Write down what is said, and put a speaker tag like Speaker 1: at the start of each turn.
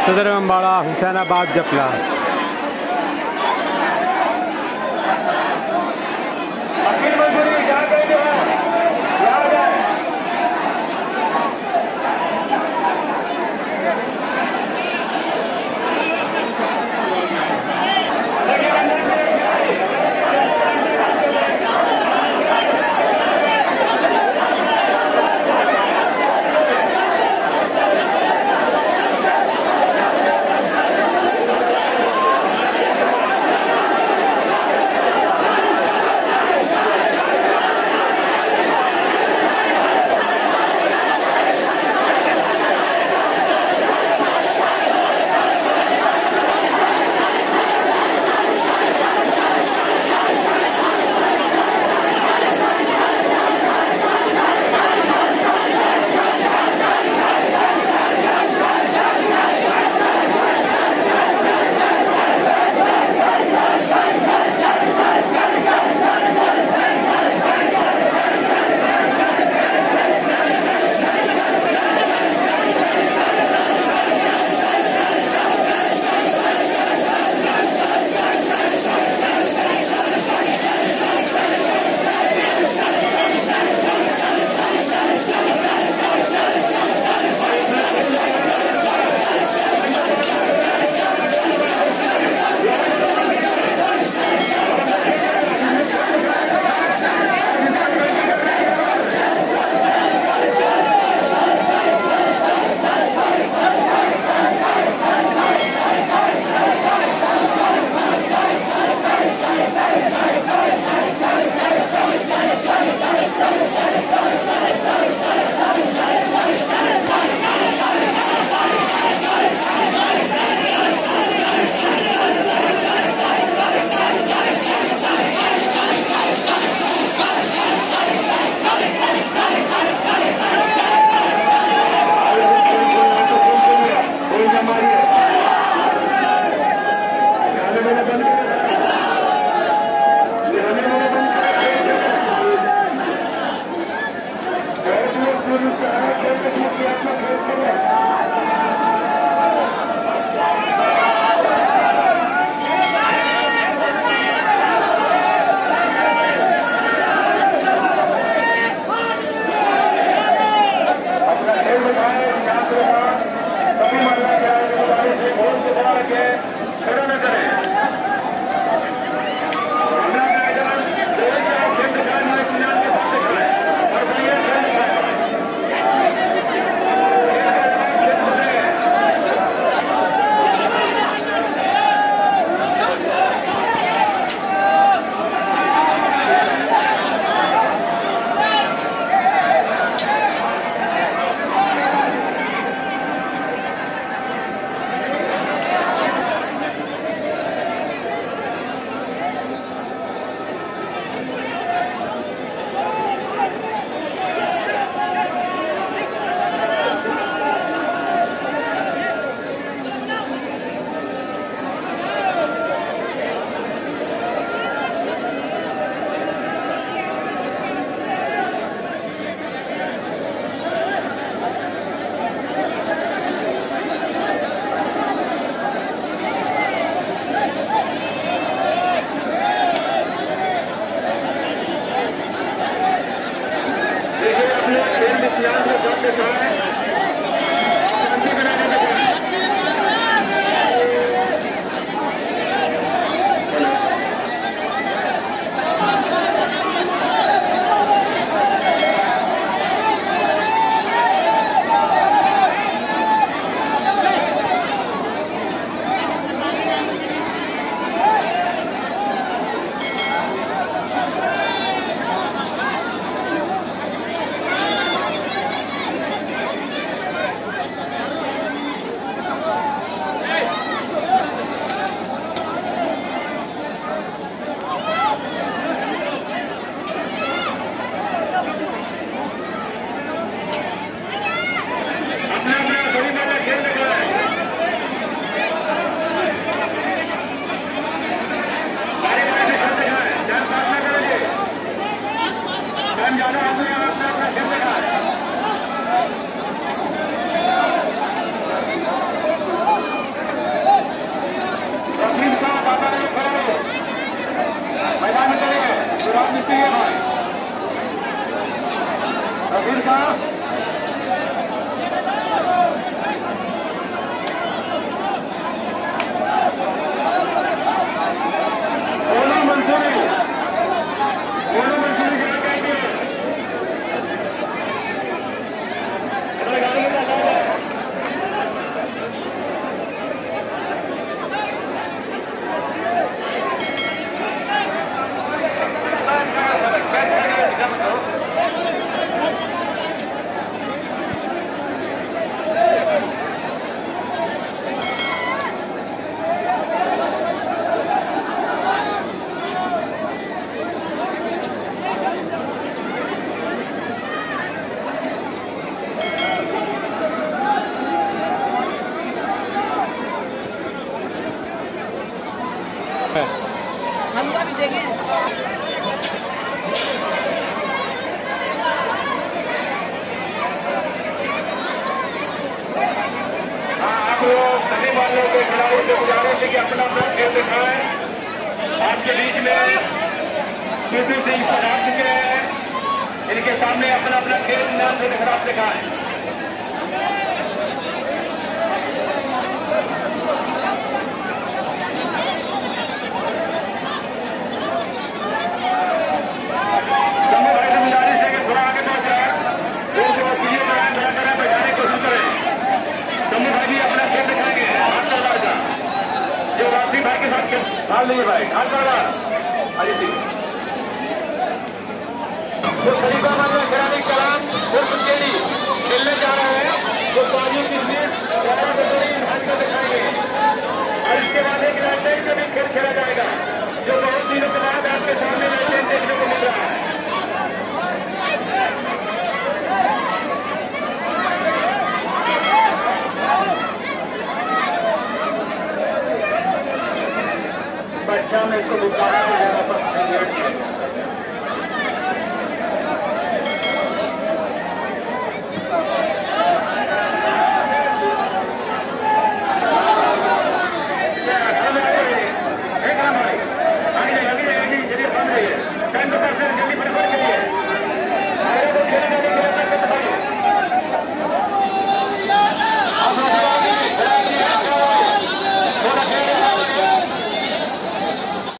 Speaker 1: सदर अम्बाड़ा हुसैनाबाद जपला।
Speaker 2: देंगे।
Speaker 3: आप लोग सभी वालों के खिलाड़ियों से गुजारिश है कि अपना अपना खेल दिखाएं। आपके बीच में पीपी सिंह पधार चुके हैं, इनके सामने अपना अपना खेल नाम से खिलाफ दिखाएं। जम्मू भाई से गुजारिश है कि थोड़ा आगे पहुंच जाए, जो चीजें बनाए बड़ा करें, बजाने की कोशिश करें। जम्मू भाई भी अपना खेल दिखाएंगे। हाथ तलवार का जो राशि भाई के साथ भाग लीजिए भाई, हाथ तलवार अजीत सिंह जो खलीफा मामला खिलाड़ी कलाम उर्फ केडी खेलने जा रहे हैं, तो बाजू की सीट ज्यादा बेहतरीन हाथ में दिखाएंगे। और इसके बाद एक लैंडलाइन में भी खेल खेला जाएगा, जो बहुत दिनों के बाद आपके सामने लैंडलाइन देखने को मिल रहा है। बच्चा में इसको बुखार